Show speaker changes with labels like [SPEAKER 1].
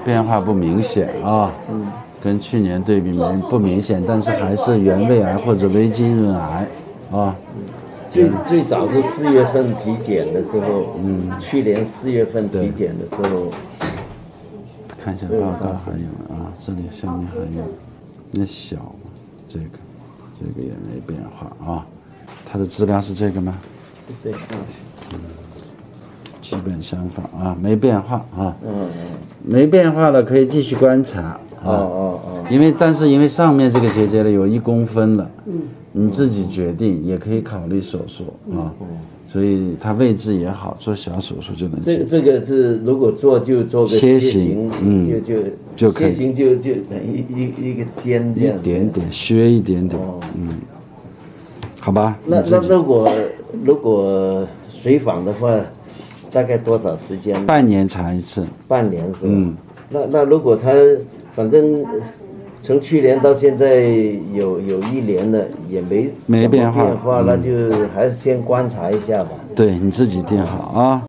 [SPEAKER 1] 变化不明显啊。跟去年对比不明显，但是还是原位癌或者微浸润癌啊。
[SPEAKER 2] 最早是4月份体检的时候，去年4月份体检的时候，
[SPEAKER 1] 看一下报告还有啊，这里下面还有，那小嘛，这个也没变化啊。它的资料是这个吗？
[SPEAKER 2] 对，
[SPEAKER 1] 基本相反啊，没变化啊。没变化了，可以继续观察啊。但是因为上面这个结节呢有1公分了，你自己决定，也可以考虑手术啊。所以它位置也好，做小手术就能解。
[SPEAKER 2] 这个是如果做就做个楔形，就可以。楔形就等于一个尖这样。
[SPEAKER 1] 一点点削一点点，好吧。
[SPEAKER 2] 那如果随访的话，大概多少时间？
[SPEAKER 1] 半年查一次。
[SPEAKER 2] 半年是吧？那如果他反正从去年到现在有1年了，也没
[SPEAKER 1] 变化，
[SPEAKER 2] 那就还是先观察一下吧。
[SPEAKER 1] 对，你自己定好啊。